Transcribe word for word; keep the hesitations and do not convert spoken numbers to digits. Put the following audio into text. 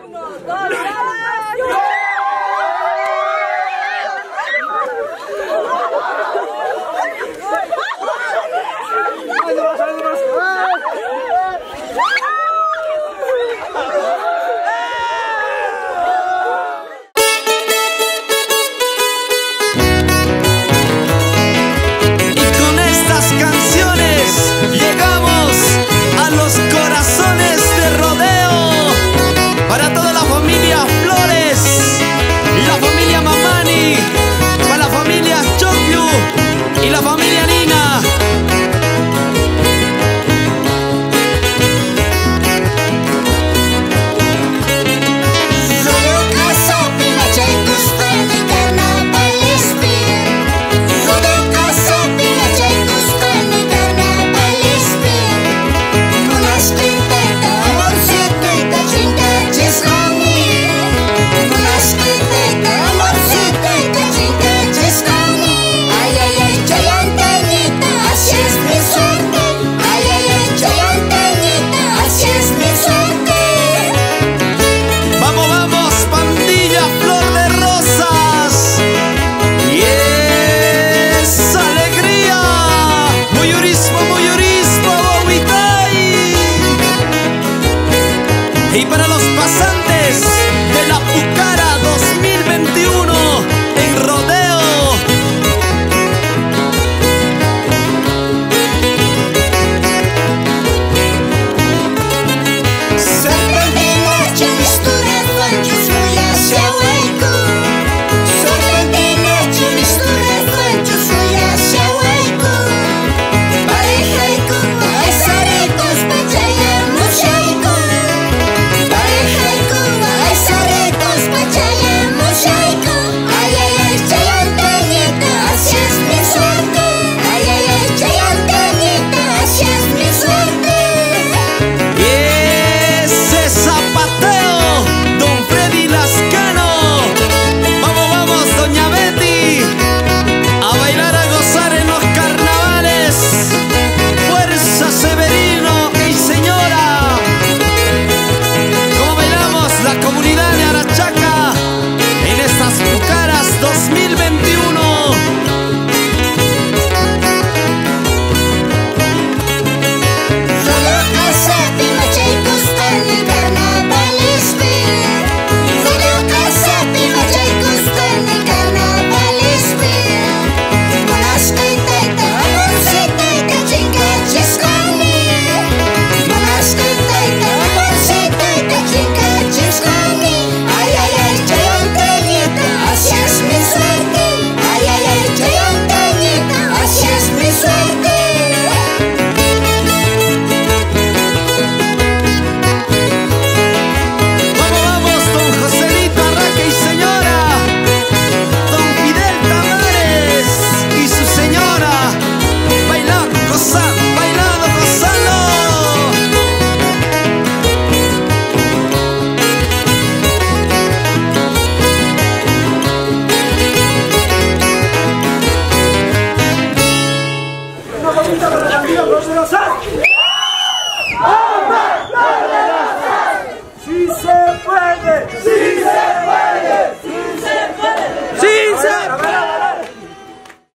Y para los pasantes de la Pucara dos mil veintiuno en rodeo. Serpentina ci mistura quando sulla sia waiku. Serpentina ci mistura quando sulla sia waiku. Pareja y cuba, esa recos, pachaya, mushaiku. Pareja y cuba, esa recos, pachaya, mushaiku. Ay, ay, ay, chayantanita, así es mi suerte. Ay, ay, ay, chayantanita, así es mi suerte. Y ese zapateo, don Freddy Lascano. Vamos, vamos, doña Betty, a bailar, a gozar en los carnavales. Fuerza Severino y señora. Como bailamos la comunidad de Arachaca en estas Pucaras dos mil veintiuno. Solo casati macei costani carnavalispi. Solo casati macei costani carnavalispi. Monaskaitaita, amorseitaita, chinkachiskani. Monaskaitaita, amorseitaita, chinkachiskani. Ay, ay, ay, chayantanita, así es mi suerte. Ay, ay, ay, chayantanita, así es mi suerte. Vamos, vamos, don Joselito Arraque y señora, don Fidel Tamares y su señora, bailando, gozando, bailando, gozando. Una bonita para la vida, no se lo sabe.